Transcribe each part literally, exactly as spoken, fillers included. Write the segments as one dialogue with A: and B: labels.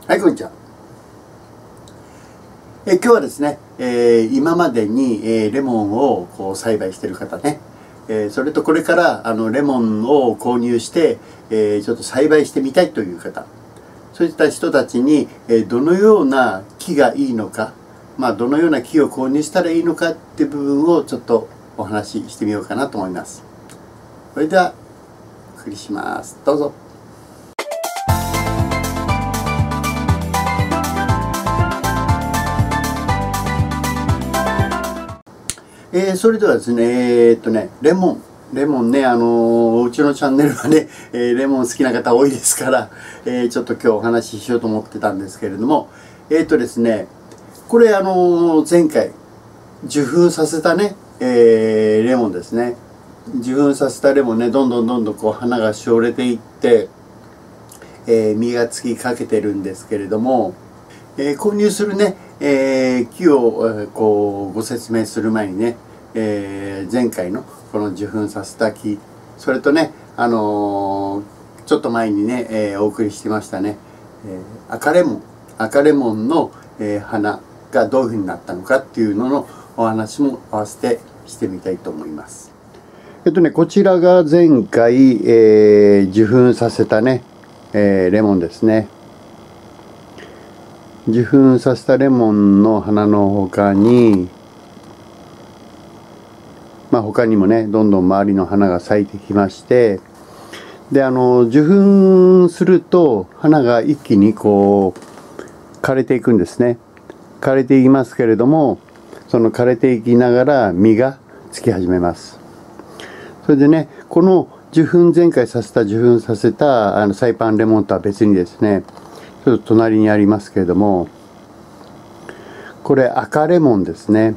A: はい、こんにちは。え今日はですね、えー、今までに、えー、レモンをこう栽培している方ね、えー、それとこれからあのレモンを購入して、えー、ちょっと栽培してみたいという方、そういった人たちに、えー、どのような木がいいのか、まあ、どのような木を購入したらいいのかっていう部分をちょっとお話ししてみようかなと思います。それではお送りします。どうぞ。えー、それではですね、えー、っとね、レモン。レモンね、あのー、うちのチャンネルはね、えー、レモン好きな方多いですから、えー、ちょっと今日お話ししようと思ってたんですけれども、えー、っとですね、これあのー、前回、受粉させたね、えー、レモンですね。受粉させたレモンね、どんどんどんどんこう花がしおれていって、えー、実がつきかけてるんですけれども、えー、購入するね、えー、木を、えー、こうご説明する前にね、えー、前回のこの受粉させた木、それとね、あのー、ちょっと前にね、えー、お送りしてましたね、えー、赤レモン赤レモンの、えー、花がどういうふうになったのかっていうののお話も合わせてしてみたいと思います。えっとね、こちらが前回、えー、受粉させたね、えー、レモンですね。受粉させたレモンの花の他に、まあ、他にもねどんどん周りの花が咲いてきまして、であの受粉すると花が一気にこう枯れていくんですね。枯れていきますけれども、その枯れていきながら実がつき始めます。それでね、この受粉前回させた受粉させたあのサイパンレモンとは別にですね、ちょっと隣にありますけれども、これ赤レモンですね。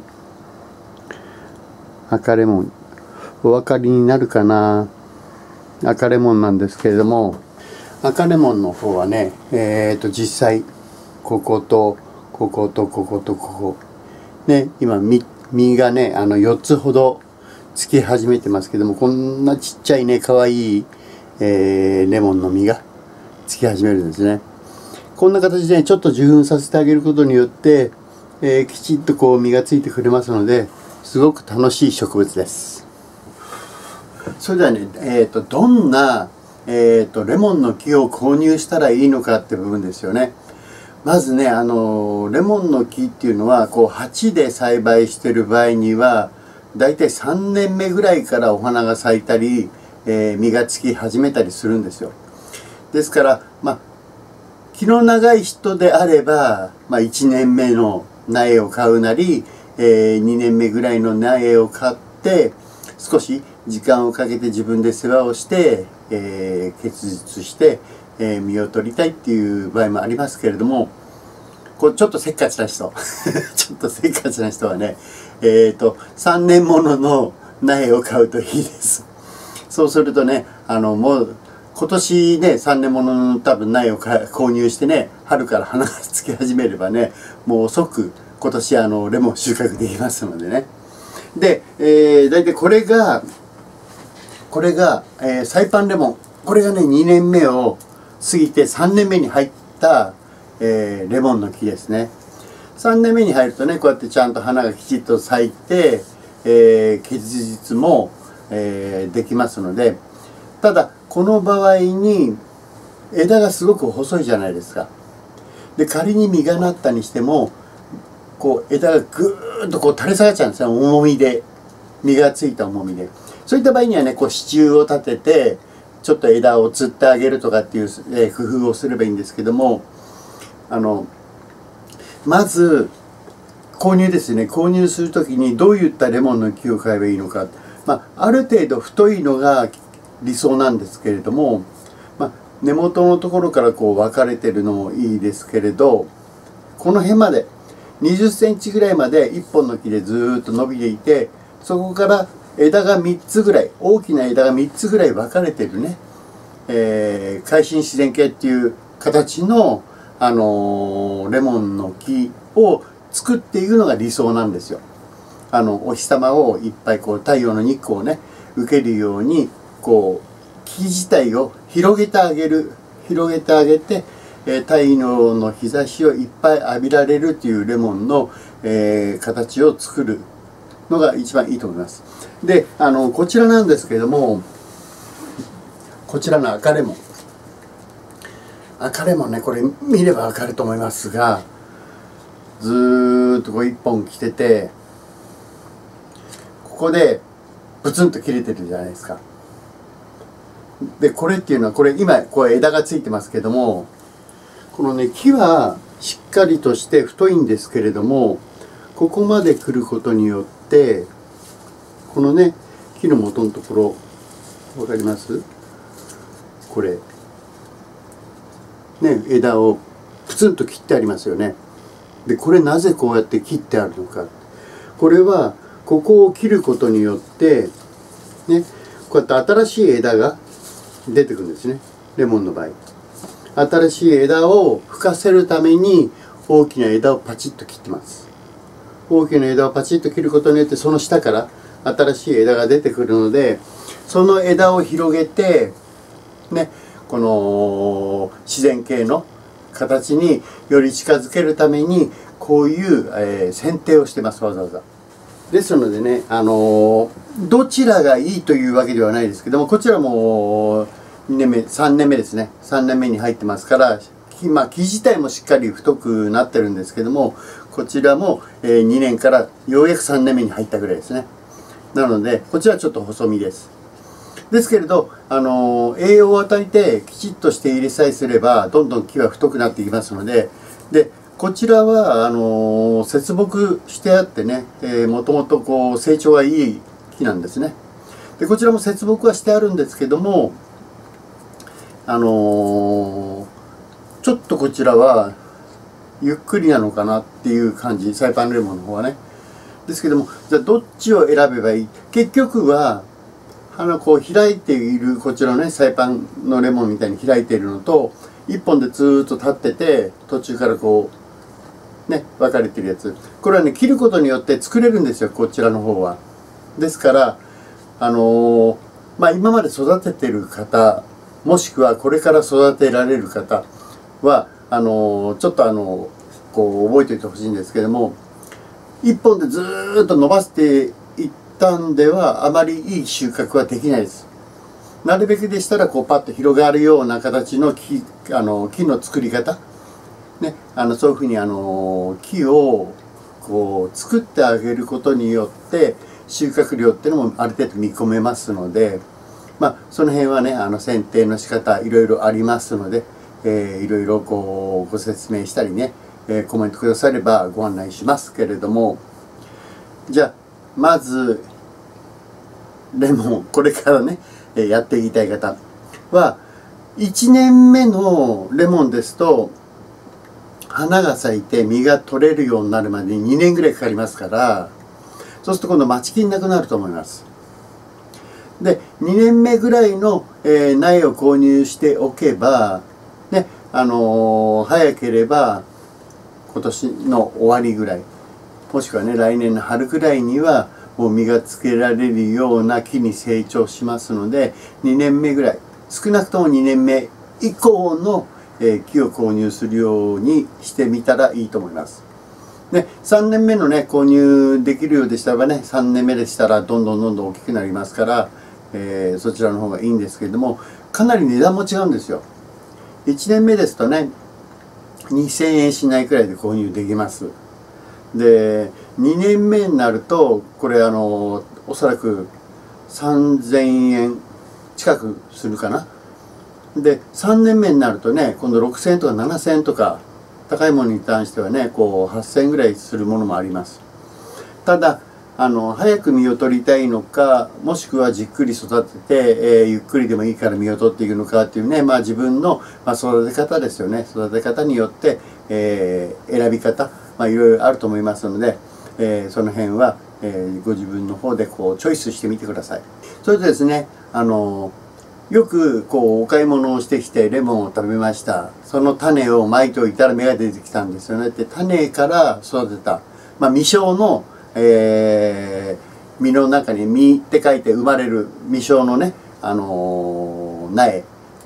A: 赤レモン、お分かりになるかな。赤レモンなんですけれども、赤レモンの方はね、えっと実際こことこことこことここね、今実がねあのよっつほどつき始めてますけども、こんなちっちゃいねかわいい、えー、レモンの実がつき始めるんですね。こんな形で、ね、ちょっと受粉させてあげることによって、えー、きちっとこう実がついてくれますので、すごく楽しい植物です。それではね、えー、とどんな、えー、とレモンの木を購入したらいいのかって部分ですよね。まずね、あのレモンの木っていうのはこう鉢で栽培してる場合にはだいたいさんねんめぐらいからお花が咲いたり、えー、実がつき始めたりするんですよ。ですからまあ気の長い人であれば、まあ、いちねんめの苗を買うなり、えー、にねんめぐらいの苗を買って少し時間をかけて自分で世話をして、えー、結実して、えー、実を取りたいっていう場合もありますけれども、こうちょっとせっかちな人ちょっとせっかちな人はね、えーとさんねんものの苗を買うといいです。そうするとね、あのもう今年ねさんねんものの多分苗を購入してね、春から花がつき始めればね、もう即今年あのレモン収穫できますのでね。で、えー、大体これがこれが、えー、サイパンレモン、これがねにねんめを過ぎてさんねんめに入った、えー、レモンの木ですね。さんねんめに入るとね、こうやってちゃんと花がきちっと咲いて、えー、結実も、えー、できますので、ただこの場合に枝がすごく細いじゃないですか。で仮に実がなったにしてもこう枝がぐーっとこう垂れ下がっちゃうんですね、重みで、実がついた重みで。そういった場合にはね、こう支柱を立ててちょっと枝をつってあげるとかっていう、えー、工夫をすればいいんですけども、あのまず購入ですね。購入する時にどういったレモンの木を買えばいいのか、まあ、ある程度太いのが理想なんですけれども、まあ、根元のところからこう分かれてるのもいいですけれど、この辺までにじゅっセンチぐらいまでいっぽんの木でずーっと伸びていて、そこから枝がみっつぐらい、大きな枝がみっつぐらい分かれてるね、えー、海進自然系っていう形の、あのー、レモンの木を作っていくのが理想なんですよ。あのお日様をいっぱいこう太陽の日光をね受けるようにこう木自体を広げてあげる広げてあげて、 えー、太陽の日差しをいっぱい浴びられるというレモンの、えー、形を作るのが一番いいと思います。で、あのこちらなんですけれども、こちらの赤レモン、赤レモンね、これ見ればわかると思いますが、ずーっとこう一本来てて、ここでブツンと切れてるじゃないですか。でこれっていうのは、これ今こう枝がついてますけども、このね木はしっかりとして太いんですけれども、ここまで来ることによってこのね木の元のところ分かります？これね、枝をプツンと切ってありますよね。でこれなぜこうやって切ってあるのか。これはここを切ることによってね、こうやって新しい枝が出てくるんですね、レモンの場合。新しい枝を吹かせるために大きな枝をパチッと切ってます。大きな枝をパチッと切ることによって、その下から新しい枝が出てくるので、その枝を広げてね、この自然系の形により近づけるためにこういう、えー、剪定をしてます、わざわざ。ですのでね、あのー、どちらがいいというわけではないですけども、こちらもにねんめさんねんめですね、さんねんめに入ってますから、木、まあ、木自体もしっかり太くなってるんですけども、こちらも、えー、にねんからようやくさんねんめに入ったぐらいですね。なのでこちらはちょっと細身です。ですけれど、あのー、栄養を与えてきちっとして入れさえすれば、どんどん木は太くなっていきますので、でこちらはあのー、接木してあってね、えー、もともとこう成長がいい木なんですね。でこちらも接木はしてあるんですけども、あのー、ちょっとこちらはゆっくりなのかなっていう感じ、サイパンレモンの方はね。ですけども、じゃあどっちを選べばいい。結局はあのこう開いているこちらのね、サイパンのレモンみたいに開いているのと、一本でずーっと立ってて途中からこうね、分かれてるやつ、これはね切ることによって作れるんですよ、こちらの方は。ですからあのー、まあ今まで育ててる方、もしくはこれから育てられる方はあのー、ちょっとあのー、こう覚えておいてほしいんですけども、一本でずーっと伸ばしていったんではあまりいい収穫はできないです。なるべくでしたらこうパッと広がるような形の木、あの木の作り方ね、あのそういうふうにあの木をこう作ってあげることによって収穫量っていうのもある程度見込めますので、まあその辺はね、あの剪定の仕方いろいろありますので、えー、いろいろこうご説明したりね、えー、コメントくださればご案内しますけれども、じゃあまずレモン、これからねやっていきたい方はいちねんめのレモンですと、花が咲いて実が取れるようになるまでににねんぐらいかかりますから、そうすると今度待ちきりなくなると思います。でにねんめぐらいの、えー、苗を購入しておけばね、あのー、早ければ今年の終わりぐらい、もしくはね来年の春ぐらいにはもう実がつけられるような木に成長しますので、にねんめぐらい、少なくともにねんめ以降のえー、木を購入するようにしてみたらいいと思います。でさんねんめのね購入できるようでしたらね、さんねんめでしたらどんどんどんどん大きくなりますから、えー、そちらの方がいいんですけれども、かなり値段も違うんですよ。いちねんめですとねにせんえんしないくらいで購入できます。でにねんめになるとこれあのおそらくさんぜんえん近くするかな。でさんねんめになるとね今度ろくせんえんとかななせんえんとか、高いものに関してはねこうはっせんえんぐらいするものもあります。ただあの早く実を取りたいのか、もしくはじっくり育てて、えー、ゆっくりでもいいから実を取っていくのかっていうね、まあ自分の、まあ、育て方ですよね。育て方によって、えー、選び方、まあ、いろいろあると思いますので、えー、その辺は、えー、ご自分の方でこうチョイスしてみてください。それでですね、あのよくこうお買い物をしてきてレモンを食べました。その種をまいておいたら芽が出てきたんですよね。で種から育てた、まあ、未生の、えー、実の中に実って書いて生まれる未生のね、あのー、苗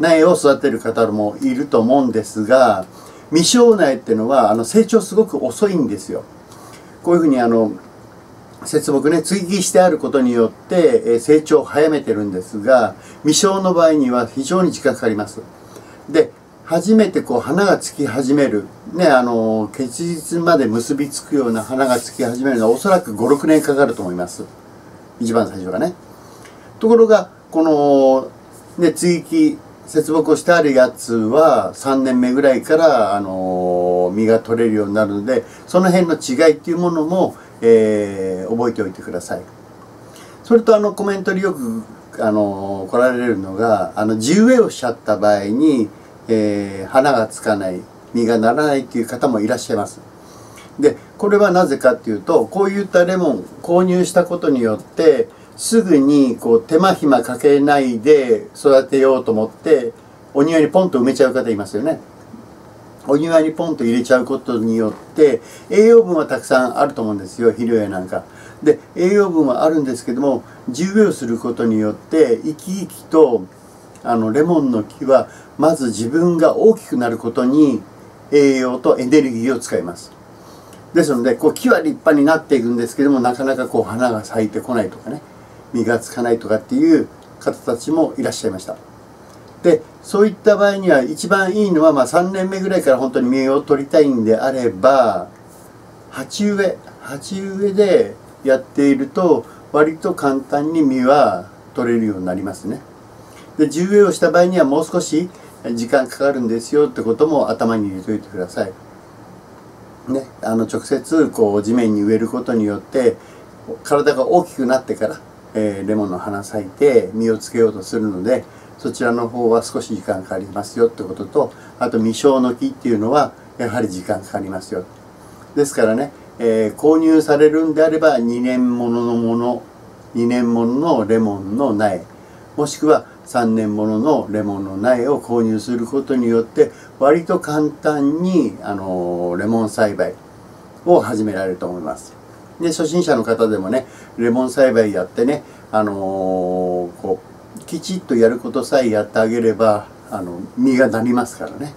A: 苗を育てる方もいると思うんですが、未生苗っていうのはあの成長すごく遅いんですよ。こういうふうにあの接木ね、追記してあることによって成長を早めてるんですが、未生の場合には非常に時間かかります。で、初めてこう花がつき始める、ね、あの結実まで結びつくような花がつき始めるのはおそらくごろくねんかかると思います。一番最初がね。ところがこの、ね、追記接木をしてあるやつはさんねんめぐらいからあの実が取れるようになるので、その辺の違いっていうものも、えー、覚えておいてください。それとあのコメントによくあの来られるのが、あの地植えをしちゃった場合に、えー、花がつかない、実がならないっていう方もいらっしゃいます。でこれはなぜかっていうと、こういったレモン購入したことによってすぐにこう手間暇かけないで育てようと思ってお庭にポンと埋めちゃう方いますよね。お庭にポンと入れちゃうことによって栄養分はたくさんあると思うんですよ、肥料やなんかで。栄養分はあるんですけども、地植えをすることによって生き生きとあのレモンの木はまず自分が大きくなることに栄養とエネルギーを使います。ですのでこう木は立派になっていくんですけども、なかなかこう花が咲いてこないとかね、実がつかないとかっていう方たちもいらっしゃいました。でそういった場合には一番いいのは、まあ、さんねんめぐらいから本当に実を取りたいんであれば、鉢植え鉢植えでやっていると割と簡単に実は取れるようになりますね。で地植えをした場合にはもう少し時間かかるんですよってことも頭に入れておいてください。ね、あの直接こう地面に植えることによって体が大きくなってから、えー、レモンの花咲いて実をつけようとするので、そちらの方は少し時間かかりますよってことと、あと未生の木っていうのはやはり時間かかりますよ。ですからね、えー、購入されるんであればにねんもののものにねんもののレモンの苗、もしくはさんねんもののレモンの苗を購入することによって割と簡単に、あのー、レモン栽培を始められると思います。で初心者の方でもね、レモン栽培やってね、あのー、こうきちっとやることさえやってあげればあの実がなりますからね。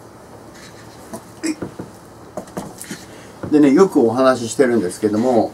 A: でね、よくお話ししてるんですけども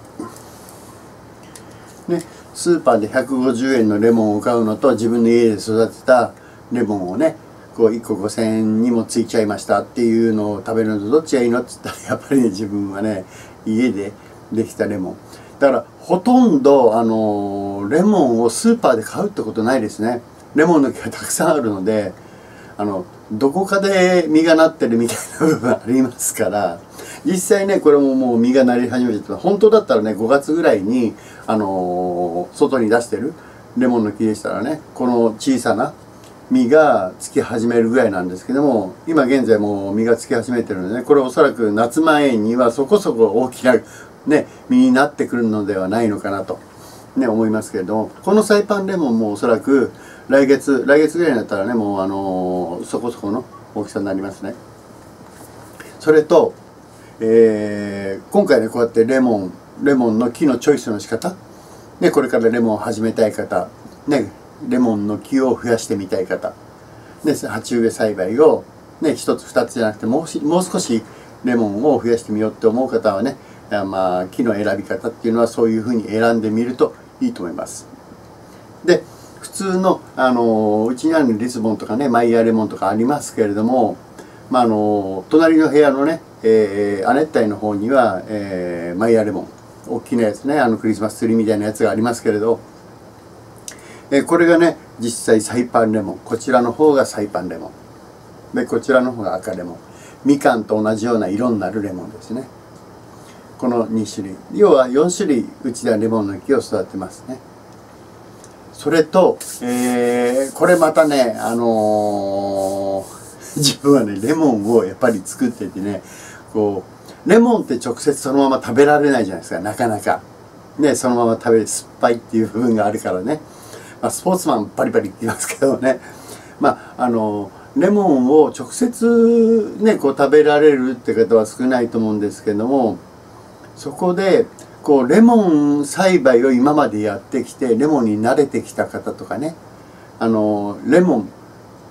A: ね、スーパーでひゃくごじゅうえんのレモンを買うのと自分の家で育てたレモンをね、こういっこごせんえんにもついちゃいましたっていうのを食べるのとどっちがいいのって言ったら、やっぱりね、自分はね家でできたレモンだから、ほとんどあのレモンをスーパーで買うってことないですね。レモンの木がたくさんあるので、あのどこかで実がなってるみたいな部分ありますから、実際ねこれももう実がなり始めてて、本当だったらねごがつぐらいにあの外に出してるレモンの木でしたらね、この小さな実がつき始めるぐらいなんですけども、今現在もう実がつき始めてるのでね、これおそらく夏前にはそこそこ大きなね実になってくるのではないのかなとね思いますけれども、このサイパンレモンもおそらく来月来月ぐらいになったらね、もうあのー、そこそこの大きさになりますね。それと、えー、今回ねこうやってレモンレモンの木のチョイスの仕方ね、これからレモンを始めたい方ね、レモンの木を増やしてみたい方ね、鉢植え栽培をねひとつふたつじゃなくてもうもう少しレモンを増やしてみようって思う方はね、まあ木の選び方っていうのはそういうふうに選んでみるといいと思います。で普通のあのうちにあるリスボンとかねマイヤーレモンとかありますけれども、まあ、あの隣の部屋のね、えー、亜熱帯の方には、えー、マイヤーレモン大きなやつね、あのクリスマスツリーみたいなやつがありますけれど、えー、これがね実際サイパンレモン、こちらの方がサイパンレモンで、こちらの方が赤レモン、みかんと同じような色になるレモンですね。このにしゅるい、要はよんしゅるいうちではレモンの木を育てますね。それと、えー、これまたね、あのー、自分はねレモンをやっぱり作っててね、こうレモンって直接そのまま食べられないじゃないですか、なかなかね、そのまま食べる酸っぱいっていう部分があるからね、まあ、スポーツマンバリバリって言いますけどね、まああのレモンを直接ねこう食べられるって方は少ないと思うんですけども、そこでこうレモン栽培を今までやってきてレモンに慣れてきた方とかね、あのレモン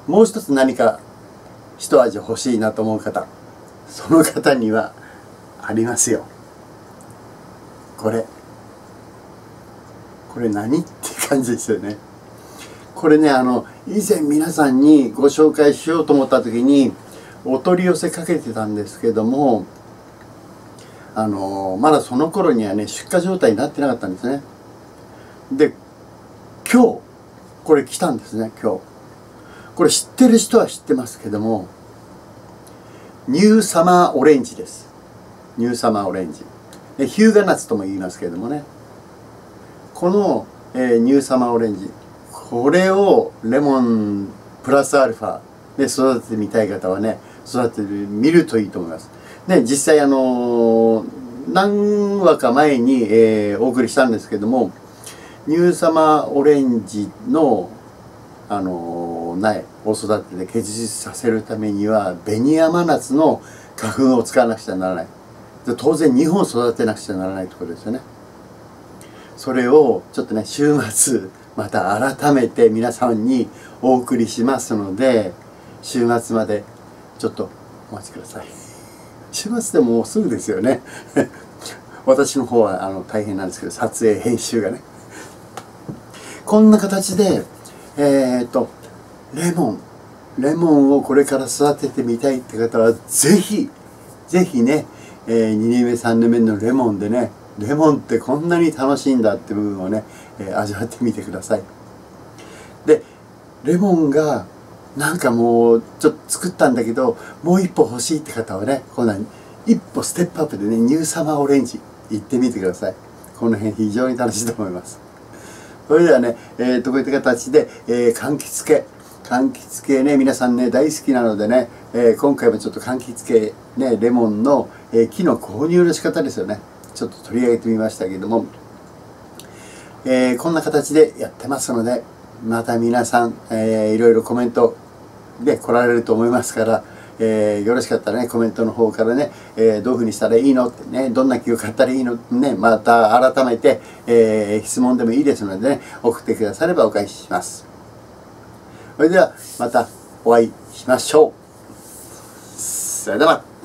A: もう一つ何か一味欲しいなと思う方、その方にはありますよ。これこれ何って感じですよね。これね、あの以前皆さんにご紹介しようと思った時にお取り寄せかけてたんですけども、あのまだその頃にはね出荷状態になってなかったんですね。で今日これ来たんですね。今日これ知ってる人は知ってますけども、ニューサマーオレンジです。ニューサマーオレンジでヒューガナッツとも言いますけれどもね、この、えー、ニューサマーオレンジ、これをレモンプラスアルファで育ててみたい方はね、育ててみるといいと思います。で実際あのー、何話か前に、えー、お送りしたんですけども、ニューサマーオレンジのあのー、苗を育てて結実させるためには紅山夏の花粉を使わなくちゃならない。で当然にほん育てなくちゃならないところですよね。それをちょっとね週末また改めて皆さんにお送りしますので、週末までちょっとお待ちください。週末でももうすぐですよね。私の方はあの大変なんですけど、撮影編集がねこんな形でえっとレモンレモンをこれから育ててみたいって方はぜひぜひね、えー、にねんめさんねんめのレモンでね、レモンってこんなに楽しいんだって部分をね、えー、味わってみてください。でレモンがなんかもうちょっと作ったんだけどもう一歩欲しいって方はね、こんなに一歩ステップアップでね、ニューサマーオレンジ行ってみてください。この辺非常に楽しいと思います。それではね、えー、とこういった形で、えー、柑橘系柑橘系ね皆さんね大好きなのでね、えー、今回もちょっと柑橘系ねレモンの、えー、木の購入の仕方ですよね、ちょっと取り上げてみましたけども、えー、こんな形でやってますので、また皆さん、えー、いろいろコメントで来られると思いますから、えー、よろしかったらねコメントの方からね、えー、どういうふうにしたらいいのってね、どんな木を買ったらいいのってね、また改めて、えー、質問でもいいですのでね送ってくださればお返しします。それではまたお会いしましょう。それでは。